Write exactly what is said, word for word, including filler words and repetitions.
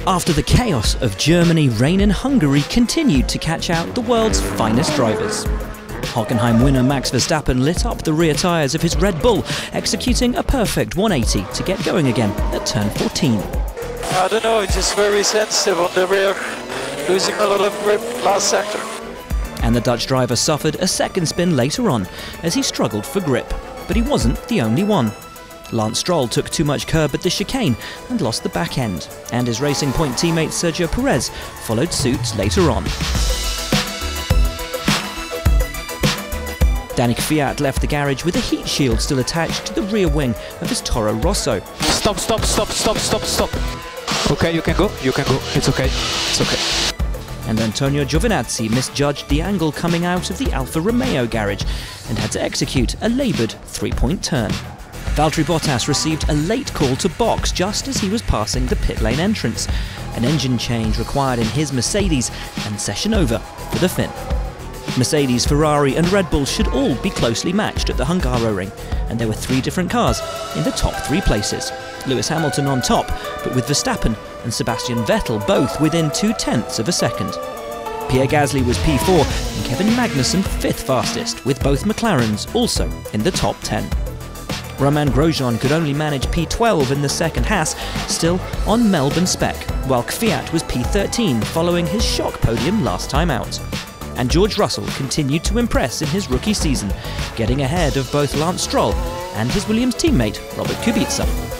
After the chaos of Germany, rain in Hungary continued to catch out the world's finest drivers. Hockenheim winner Max Verstappen lit up the rear tyres of his Red Bull, executing a perfect one eighty to get going again at turn fourteen. I don't know, it's just very sensitive on the rear, losing a lot of grip last sector. And the Dutch driver suffered a second spin later on as he struggled for grip, but he wasn't the only one. Lance Stroll took too much curb at the chicane and lost the back end, and his Racing Point teammate Sergio Perez followed suit later on. Danick Kvyat left the garage with a heat shield still attached to the rear wing of his Toro Rosso. Stop, stop, stop, stop, stop, stop. Okay, you can go, you can go, it's okay, it's okay. And Antonio Giovinazzi misjudged the angle coming out of the Alfa Romeo garage and had to execute a laboured three-point turn. Valtteri Bottas received a late call to box just as he was passing the pit lane entrance. An engine change required in his Mercedes and session over for the Finn. Mercedes, Ferrari and Red Bull should all be closely matched at the Hungaroring, and there were three different cars in the top three places. Lewis Hamilton on top, but with Verstappen and Sebastian Vettel both within two-tenths of a second. Pierre Gasly was P four and Kevin Magnussen fifth fastest, with both McLarens also in the top ten. Romain Grosjean could only manage P twelve in the second Haas, still on Melbourne spec, while Kvyat was P thirteen following his shock podium last time out. And George Russell continued to impress in his rookie season, getting ahead of both Lance Stroll and his Williams teammate Robert Kubica.